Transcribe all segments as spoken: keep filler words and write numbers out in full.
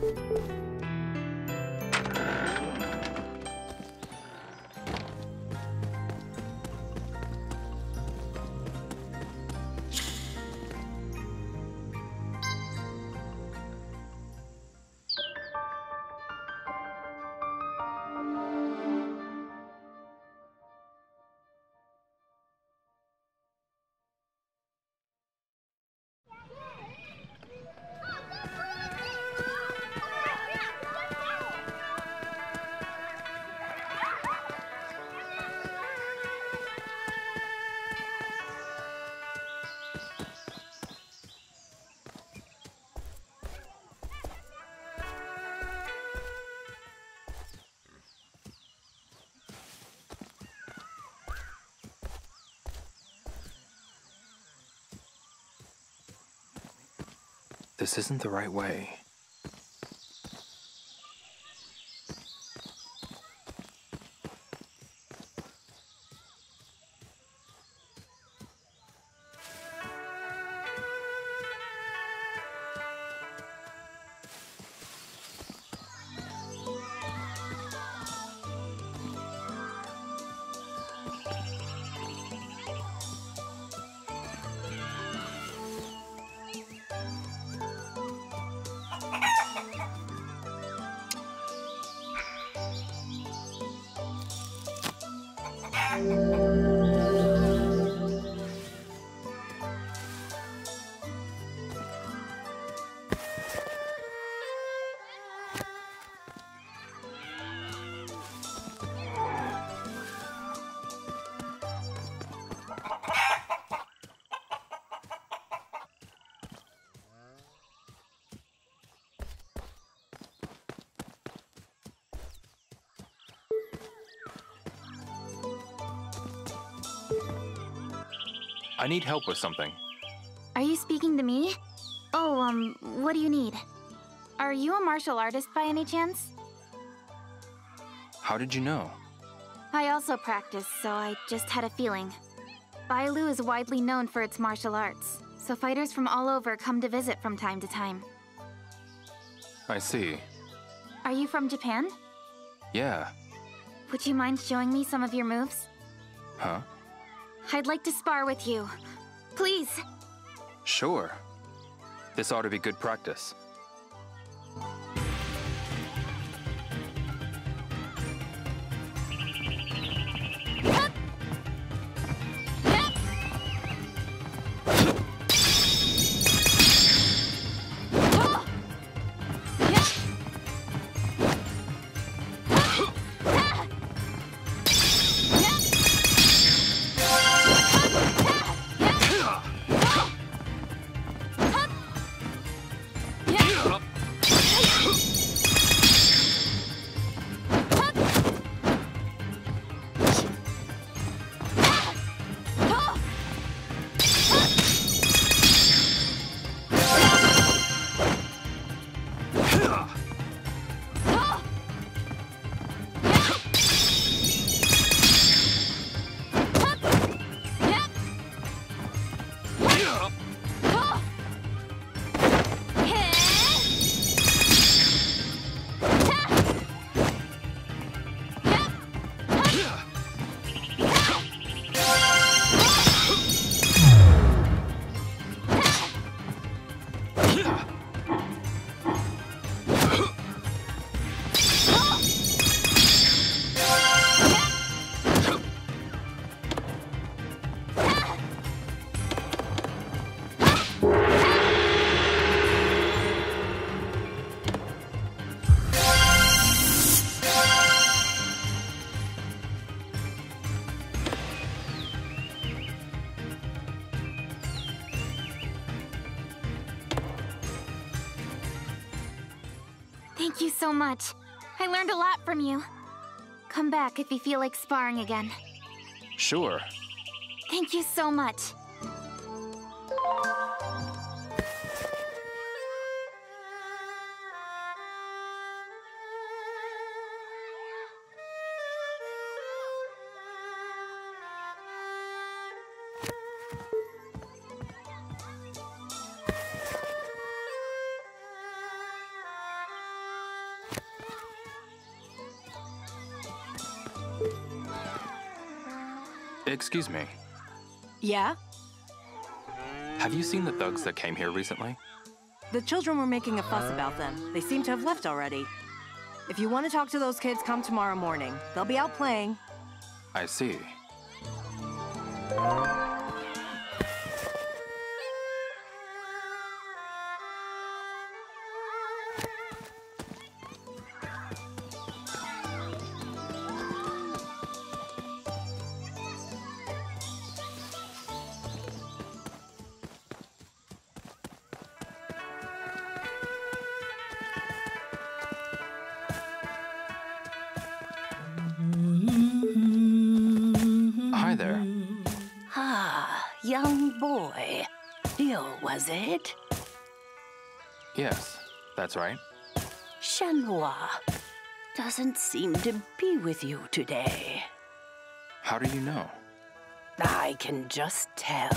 This isn't the right way. I need help with something. Are you speaking to me? Oh, um, what do you need? Are you a martial artist by any chance? How did you know? I also practice, so I just had a feeling. Bailu is widely known for its martial arts, so fighters from all over come to visit from time to time. I see. Are you from Japan? Yeah. Would you mind showing me some of your moves? Huh? I'd like to spar with you. Please! Sure. This ought to be good practice. Thank you so much. I learned a lot from you. Come back if you feel like sparring again. Sure. Thank you so much. Excuse me. Yeah? Have you seen the thugs that came here recently? The children were making a fuss about them. They seem to have left already. If you want to talk to those kids, come tomorrow morning. They'll be out playing. I see. Hi there. Ah, young boy. Ryo, was it? Yes, that's right. Shenhua doesn't seem to be with you today. How do you know? I can just tell.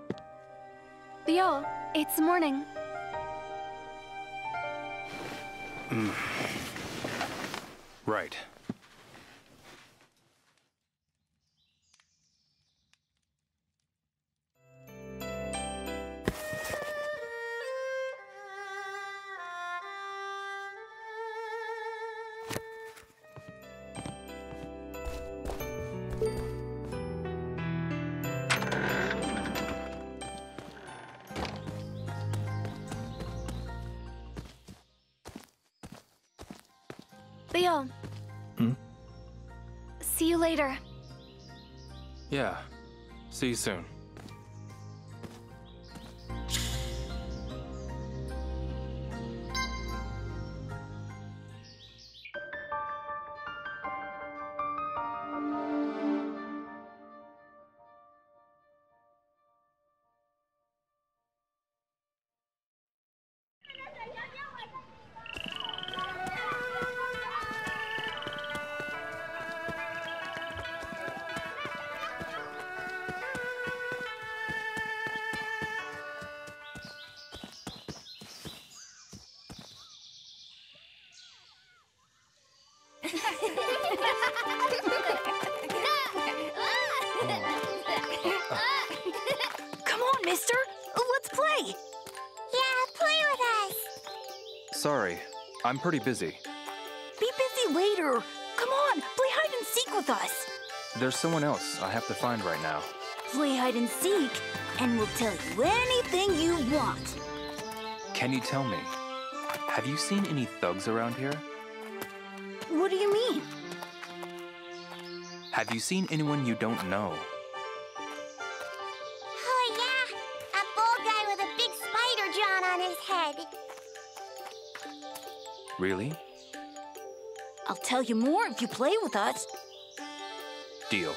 Ryo, it's morning. Mm. Right. Leo. Hmm? See you later. Yeah. See you soon. Come on, mister! Let's play! Yeah, play with us! Sorry, I'm pretty busy. Be busy later! Come on, play hide and seek with us! There's someone else I have to find right now. Play hide and seek, and we'll tell you anything you want. Can you tell me, have you seen any thugs around here? What do you mean? Have you seen anyone you don't know? Oh yeah, a bald guy with a big spider drawn on his head. Really? I'll tell you more if you play with us. Deal.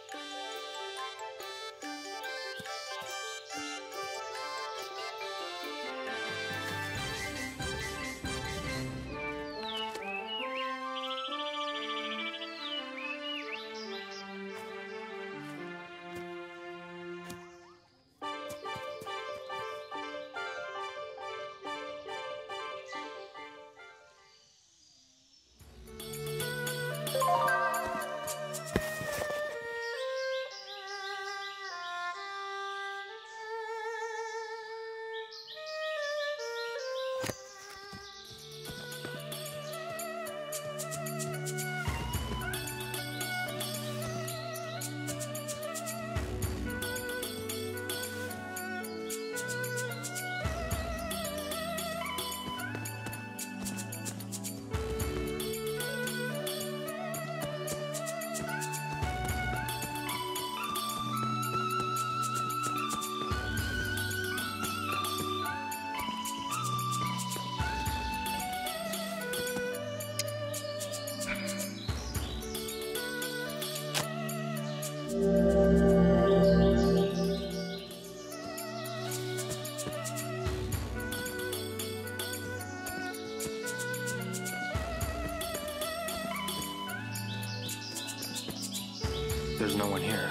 There's no one here.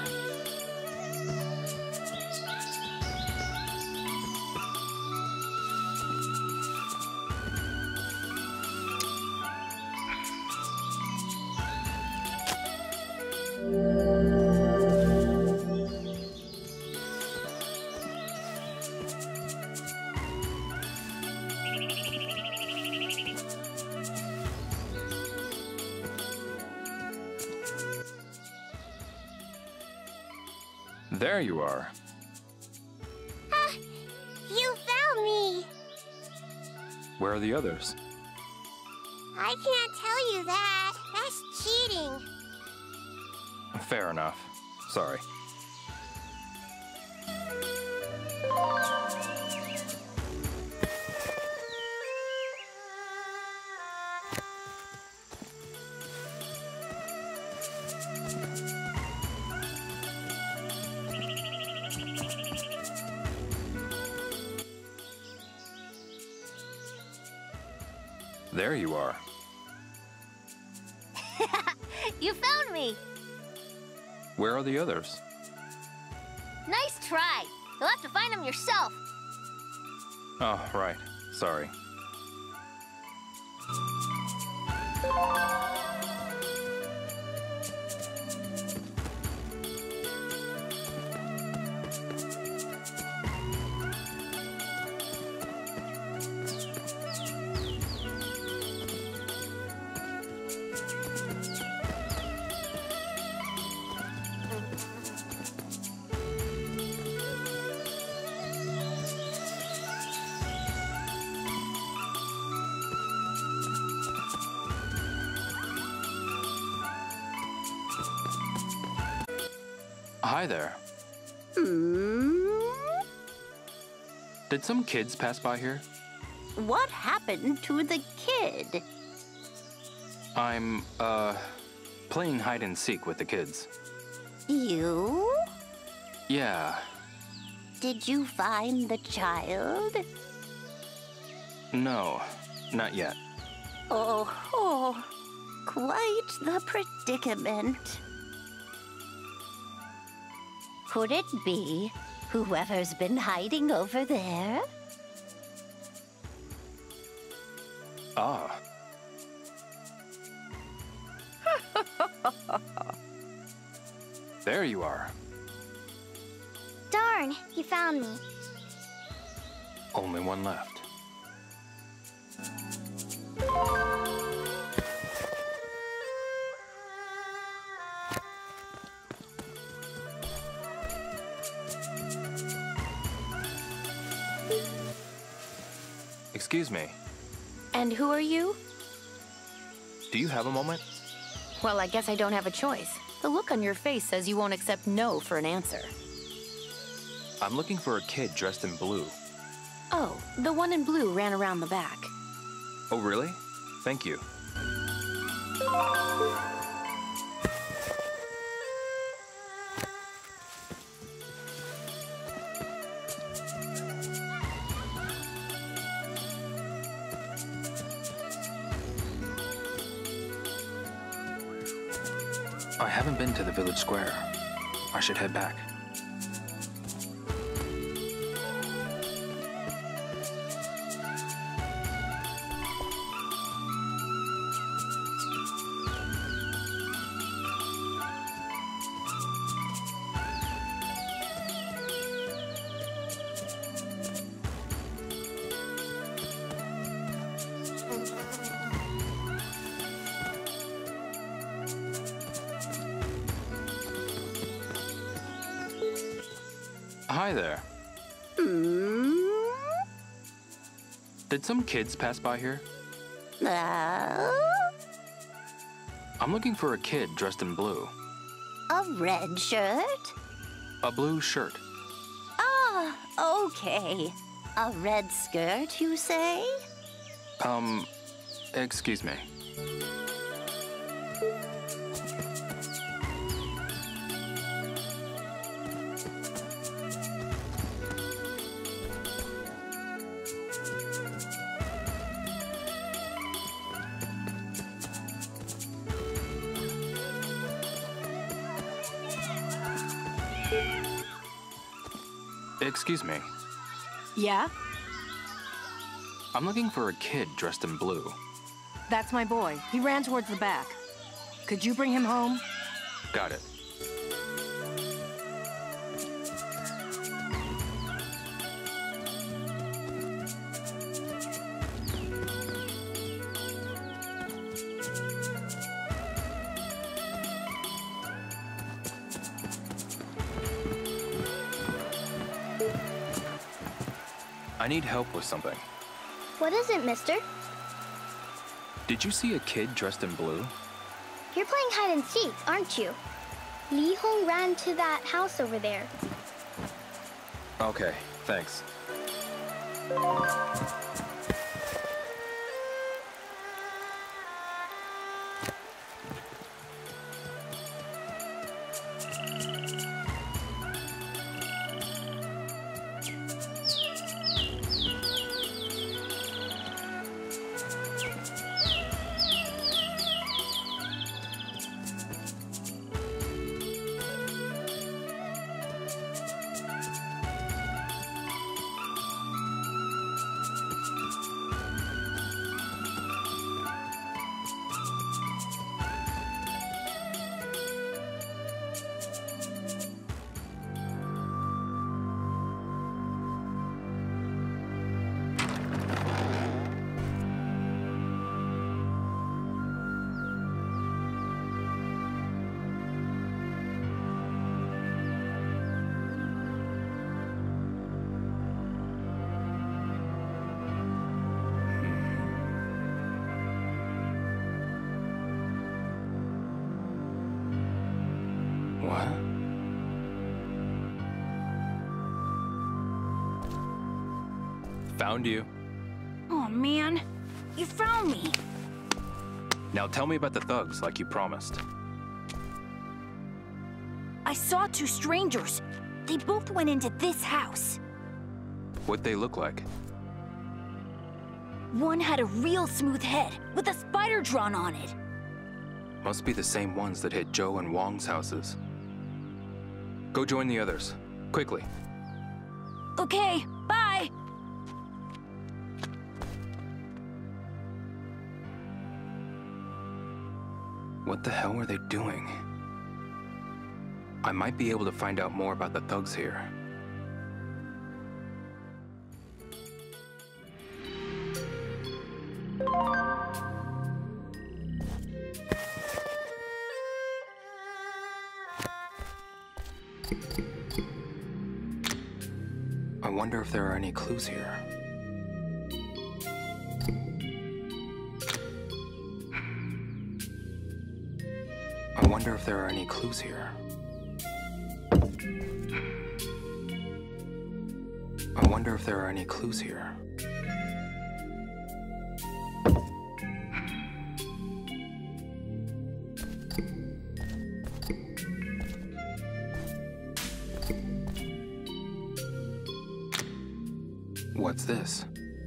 There you are. Ah, you found me. Where are the others? I can't tell you that. That's cheating. Fair enough. Sorry. There you are. You found me. Where are the others? Nice try. You'll have to find them yourself. Oh, right. Sorry. Hi there. Hmm? Did some kids pass by here? What happened to the kid? I'm, uh, playing hide and seek with the kids. You? Yeah. Did you find the child? No, not yet. Oh, oh, quite the predicament. Could it be whoever's been hiding over there? Ah. There you are. Darn, he found me. Only one left. Excuse me. And who are you? Do you have a moment? Well, I guess I don't have a choice. The look on your face says you won't accept no for an answer. I'm looking for a kid dressed in blue. Oh, the one in blue ran around the back. Oh, really? Thank you. I haven't been to the village square. I should head back. Hi there. Hmm? Did some kids pass by here? Uh, I'm looking for a kid dressed in blue. a red shirt? A blue shirt. Ah, okay. A red skirt, you say? Um, excuse me. Excuse me. Yeah? I'm looking for a kid dressed in blue. That's my boy. He ran towards the back. Could you bring him home? Got it. I need help with something. What is it, mister? Did you see a kid dressed in blue? You're playing hide and seek, aren't you? Li Hong ran to that house over there. Okay, thanks. Found you. Oh man, you found me. Now tell me about the thugs like you promised. I saw two strangers. They both went into this house. What'd they look like? One had a real smooth head with a spider drawn on it. Must be the same ones that hit Joe and Wong's houses. Go join the others. Quickly. Okay, bye. What the hell were they doing? I might be able to find out more about the thugs here. I wonder if there are any clues here. I wonder if there are any clues here. I wonder if there are any clues here. What's this?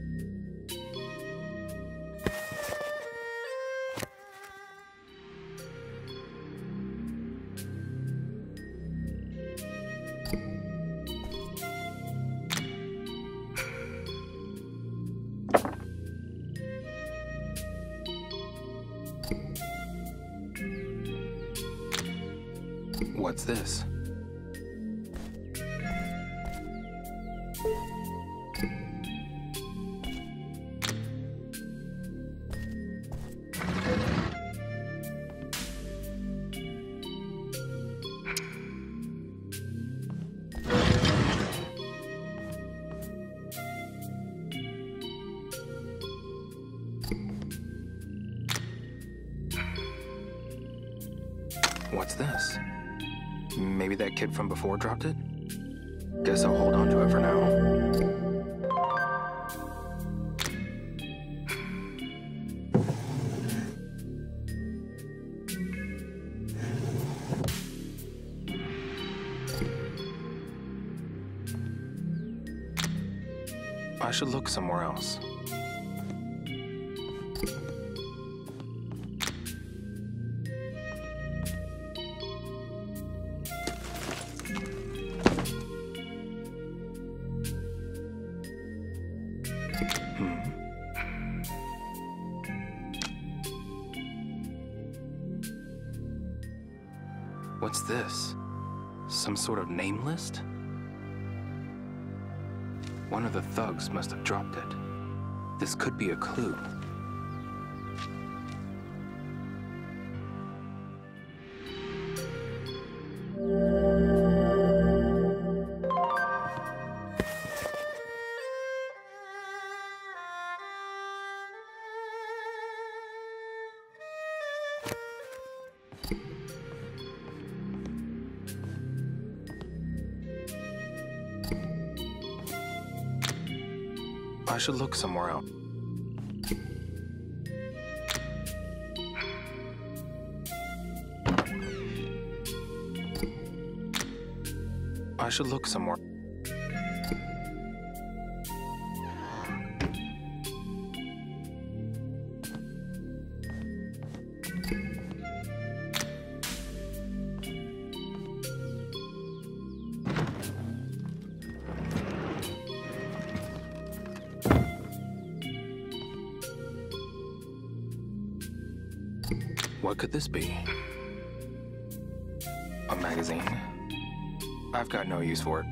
What's this? What's this? Maybe that kid from before dropped it? Guess I'll hold on to it for now. I should look somewhere else. What's this? Some sort of name list? One of the thugs must have dropped it. This could be a clue. I should look somewhere else. I should look somewhere. What could this be? A magazine? I've got no use for it.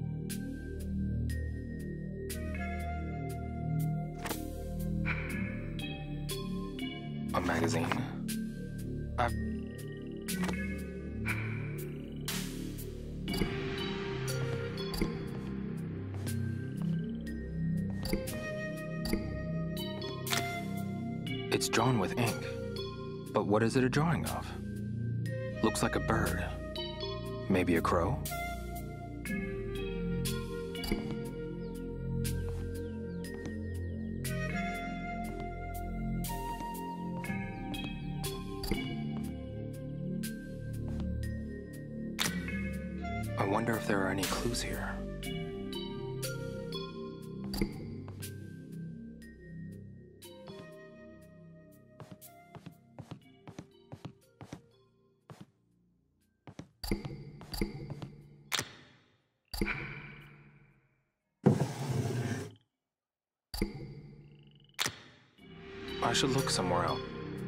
A magazine? I've... It's drawn with ink. But what is it a drawing of? Looks like a bird. Maybe a crow? if there are any clues here. I should look somewhere else.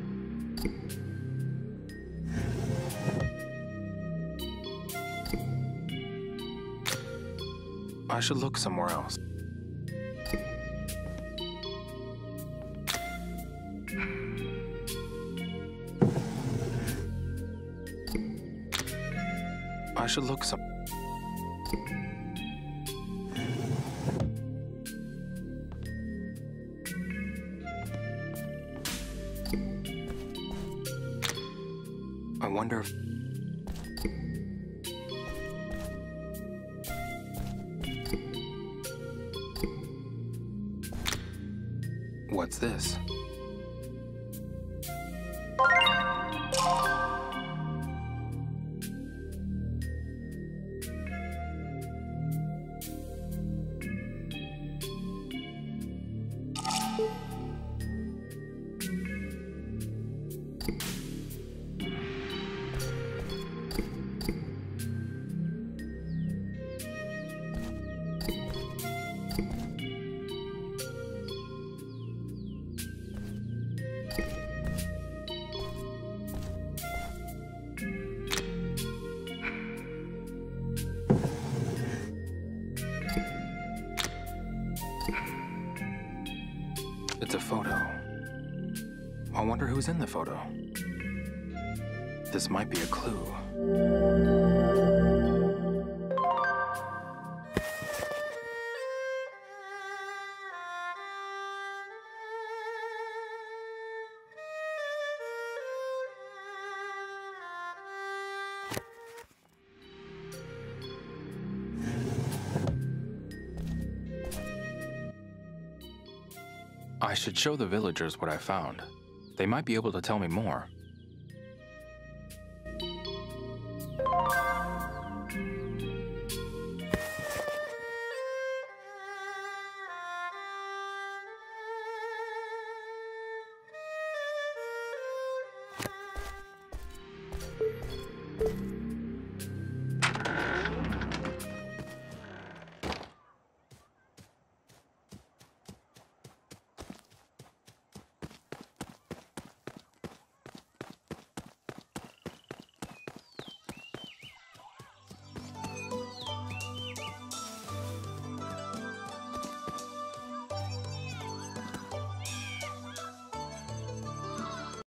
I should look somewhere else. I should look some. I wonder if... What's this? It's a photo. I wonder who's in the photo. This might be a clue. I should show the villagers what I found. They might be able to tell me more.